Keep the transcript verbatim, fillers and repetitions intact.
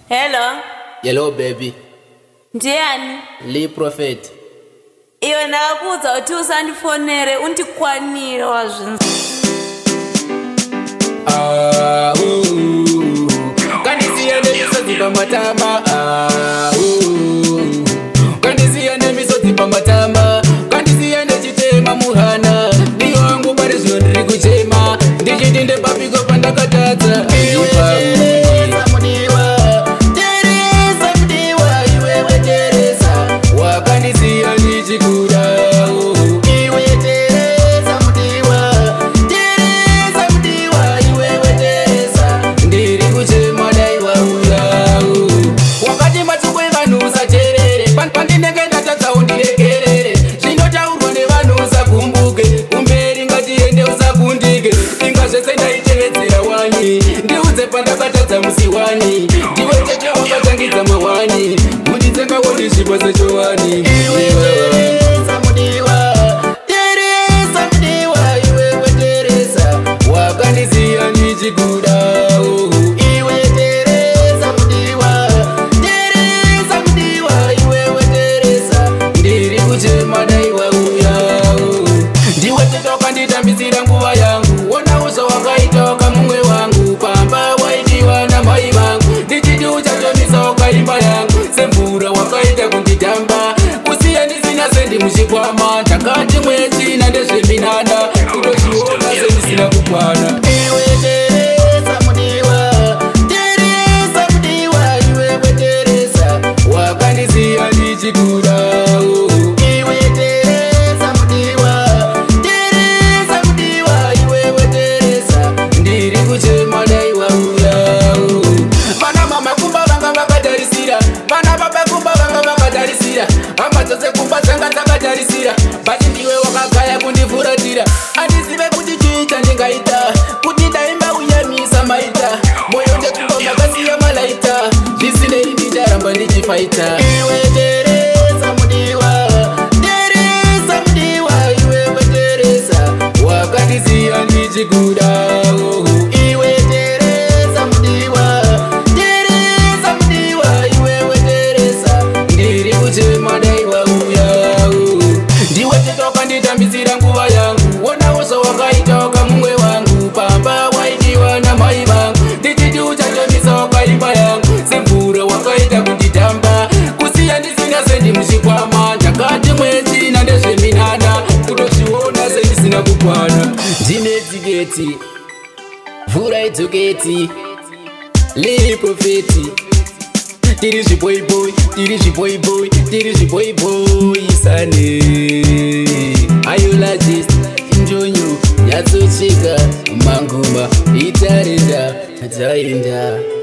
Hello. Hello baby. Ndiani? Li Prophet. Iwe ndakuudza kuti usandifonere undikwanire wazvinzi. Ah, uh, kandisiya nemisodzi pamatama. Ah, uh, kandisiya nemisodzi pamatama. Kandisiya nechitema muhana. Ndiyo wangu pari zvino ndiri kuchema. Ndichiti ndepapiko pandakatadza. Ndiudze pandakatadza musiwani. Ndiwe tete wakatangidza mawani. Munditsenga woni zvipo zechowani. Iwe Teresa mudiwa, Teresa mudiwa, iwe weteresa. Wakandisiya ndichikuda. Iwe Teresa mudiwa, Teresa mudiwa, iwe weteresa. Ndiri kuchema dai wauya. Ndiwe tete wakanditambisira nguva yangu. Wona uso wakaita wakamumwe wangu. Pamba waitiwa na mai vangu. Ndichiti uchatomisa wakaimba yangu. Semvura wakaita kunditamba. Kusiya ndisina sendi mushikwama. Takati mwechina ndezveminada. Kutozviona sendisina kukwana. Iwe Teresa mudiwa, Teresa mudiwa, iwe weteresa. Wakandisiya ndichikuda. Iwe Teresa mudiwa, Teresa mudiwa, iwe weteresa. Ndiri kuchema dai wauya. Vana mama kumba vanga vakatarisira. Vana baba kumba vanga vakatarisira. Hama dzose kumba dzanga dzakatarisira. Bati ndiwe wakagaya kundifuratira. Andizive kuti chii chandingaita. Kuti daimba uyamisa maita. Moyo ndekumba makasiya malaita. Zvisinei ndicharamba ndichifaita. Iwe Teresa mudiwa, Teresa mudiwa, iwe weteresa. Wakandisiya ndichikuda. Iwe Teresa mudiwa, Teresa mudiwa, iwe weteresa. Ndiri kuchema dai wauya. Ndiwe tete wakanditambisira nguva yangu. Wona uso wakaita wakamumwe wangu. Pamba waitiwa na mai vangu. Ndichiti uchatomisa wakaimba yangu. Semvura wakaita kunditamba. Kusiya ndisina sendi mushikwama. Takati mwechina ndezveminada. Kutozviona sendisina kukwana. Ndine tiketi, mvura idzoketi. Li Prophet. Tiri zviboyboy, tiri zviboyboy, tiri zviboyboy sane. Ayologist, njonyo, yatsocheka, mangoma, itarenda, taenda.